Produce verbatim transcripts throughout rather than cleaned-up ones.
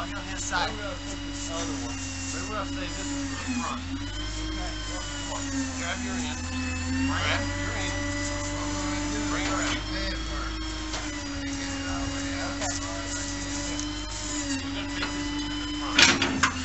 I'll get on his side. Maybe I'll put this other one. Maybe I'll save this one for the front. Okay. Well, come on. Grab your end. Grab your end. Bring it around. Pay it first. Let me get it all the way out. Okay. We're going to take this one to the front.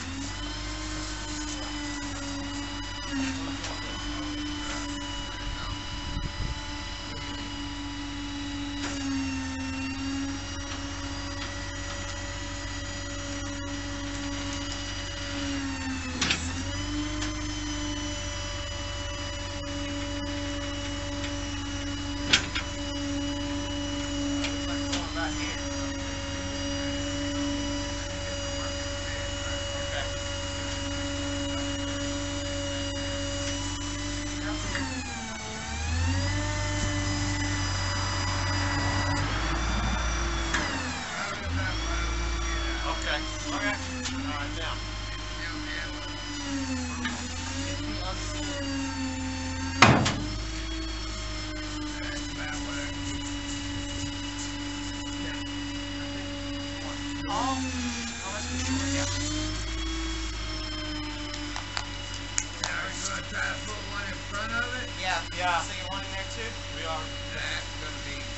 Yeah. So you want in there too? We are. That's going to be.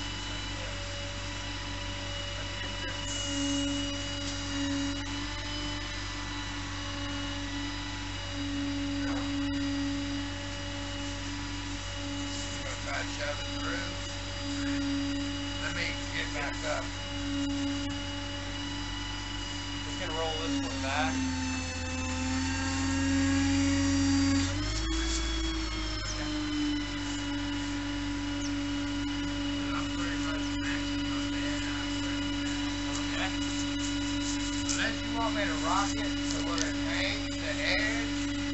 I'm going to try to shove it through. Let me get back up. Just going to roll this one back. Want me to rock it so where it hangs the edge?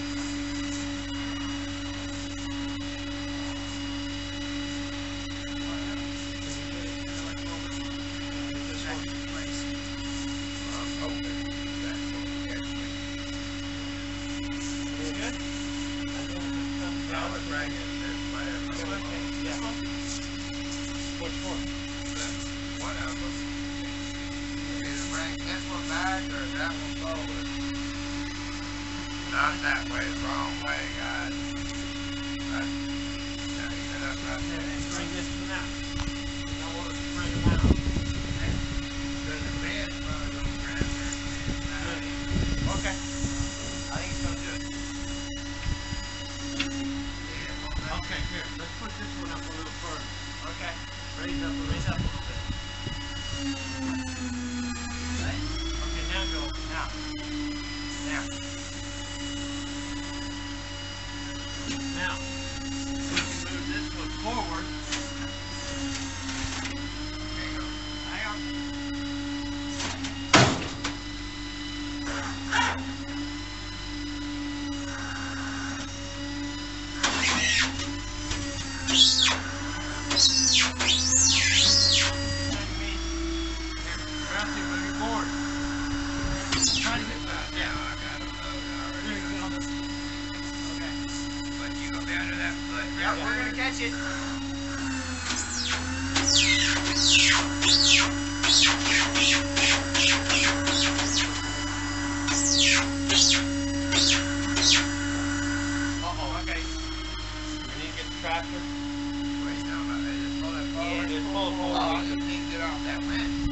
I'm hoping that's going to catch me. Is it good? I would bring it this way. This one? Which one? One of them. Bring this one back or that one forward? Not that way, the wrong way, guys. Right. Now you get up right there. And bring this one out. I want us to bring them out. Because the bed's probably going to grab there. Okay. I think it's going to do it. Okay, here. Let's put this one up a little further. Okay. Raise up, raise up a little bit. Now go. Now. Now. Now. We can move this one forward. Hang on. Hang on. Yeah, we're gonna catch it. Uh-oh, okay. We need to get the tractor. Wait, no, no, just pull it forward. Yeah, just pull it forward. Oh, you need to get off that wind.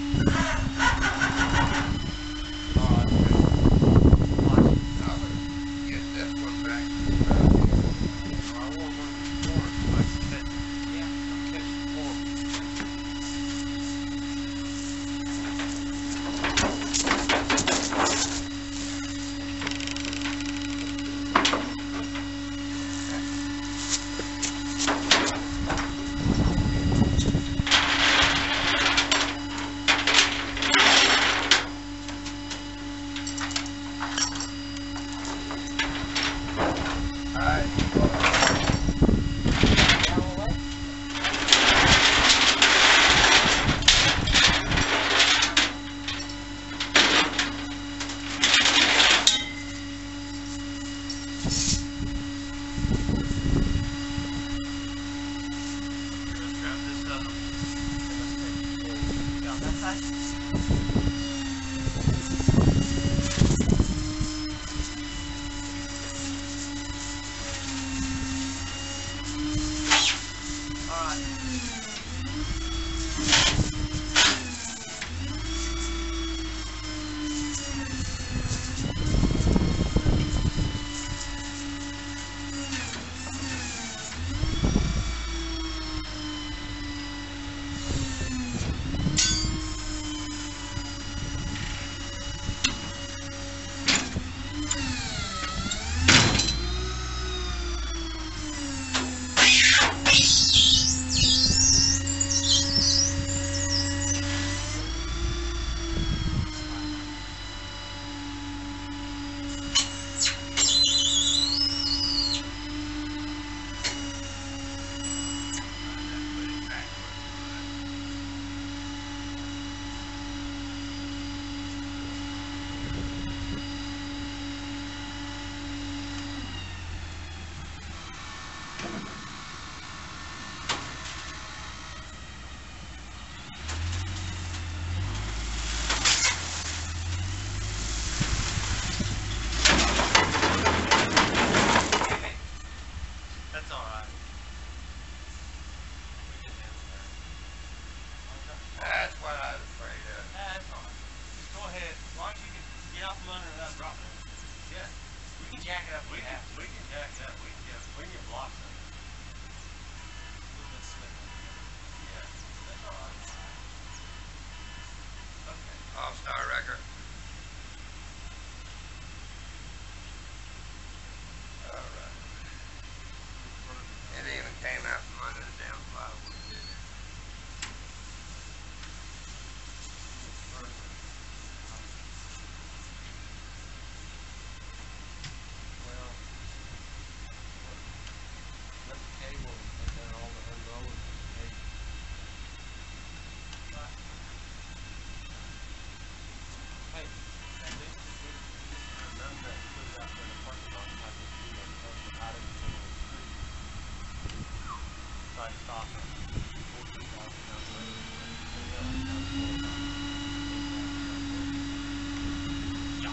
get out from under that drop down. Yeah. We can jack it up. We can, we can jack it up. We can get, we can get blocks in it. A little bit slick. Yeah. That's all right. Okay. All-star record. All right. It even came out from under the damn plywood, didn't it? Well, let the cable and then all the unrollers of the cable. Hey, at least we did none that put it out there in the parking lot and have this video comes out in the middle of the street. Try to stop it. fourteen thousand down the road. Yeah.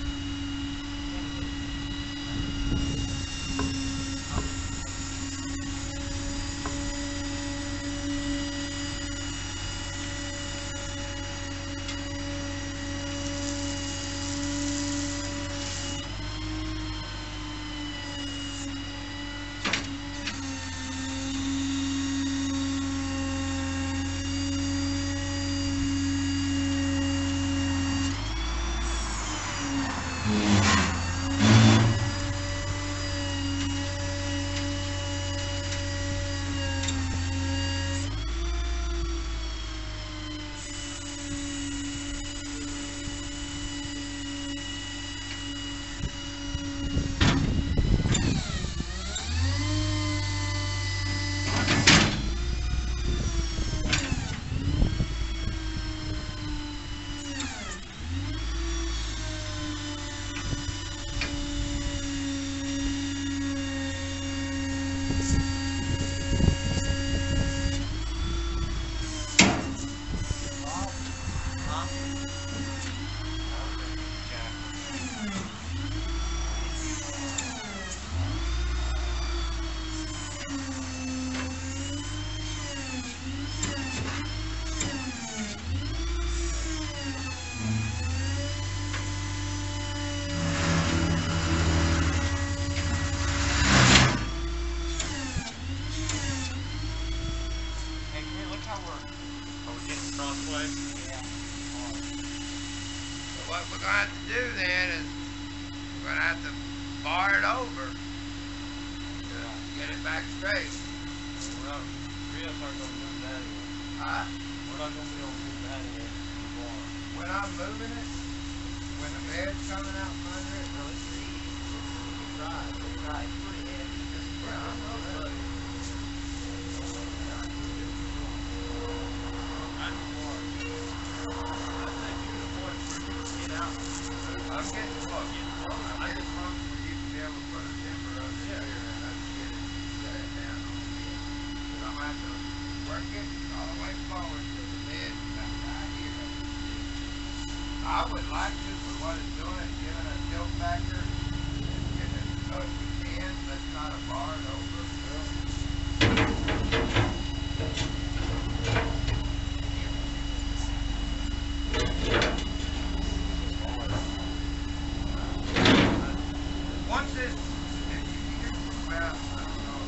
What we're going to have to do then is we're going to have to bar it over to get it back straight. We're not, we aren't going to move that in. Huh? We're not going to be able to move that in the bar. When I'm moving it, when the bed's coming out from under it, No, it's pretty easy. You can try it. You can try it. It's pretty heavy. Just yeah, I know that. I'm getting close. I just want for you to be able to put a timber under here and I just get it set it down on the bed. But I'm going to have to work it all the way forward to the bed about right here. I would like to, for what it's doing, giving a tilt factor and getting it so if we can, let's not a bar it over. Once it's, if you get, well, I don't know.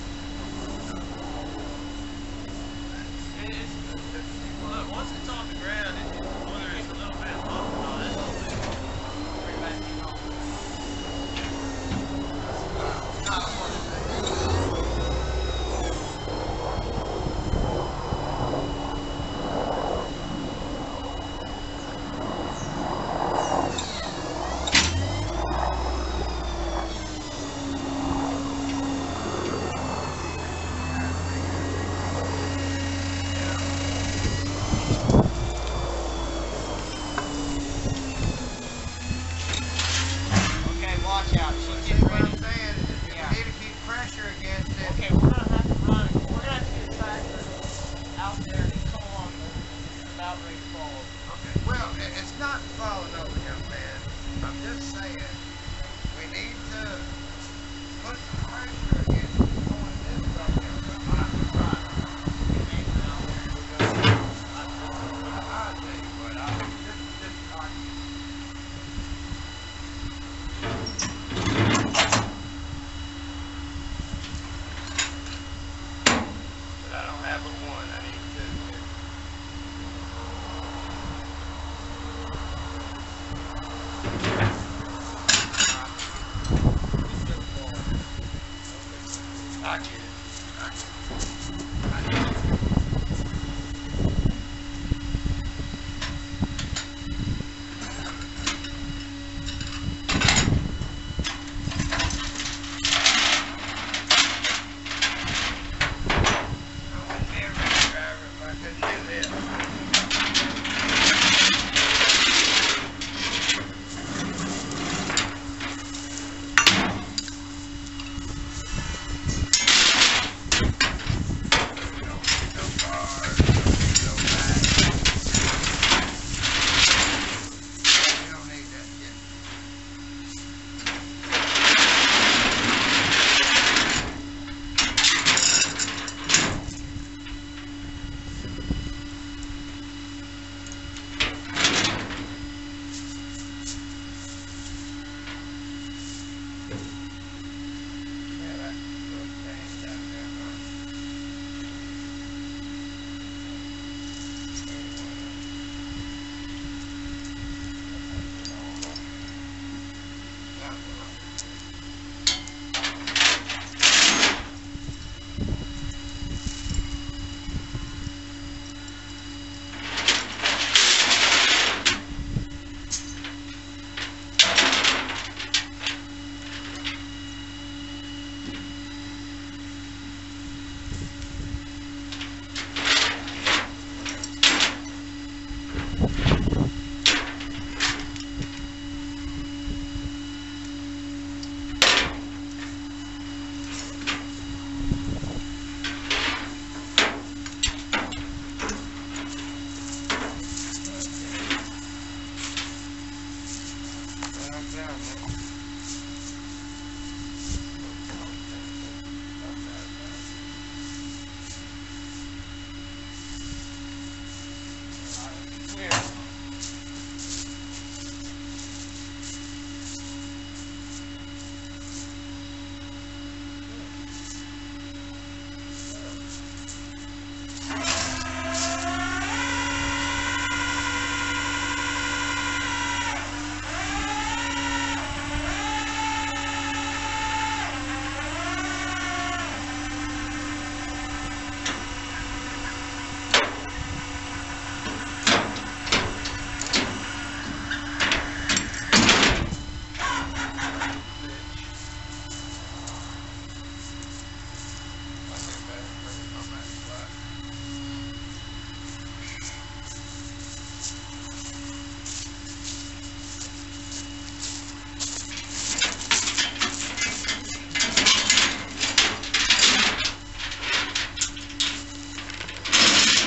It's, look, once it's on the ground, it, whether it's a little bit low or not, it's all good. Bring back in on. Not a hard Watch out, she's See getting what ready. I'm saying? Is if Yeah. you need to keep pressure against it. Okay, we're gonna have to run it. We're gonna have to get the factor out there and come along. It's about ready to fall over. Okay. Well, it- it's not falling over, young man. I'm just saying.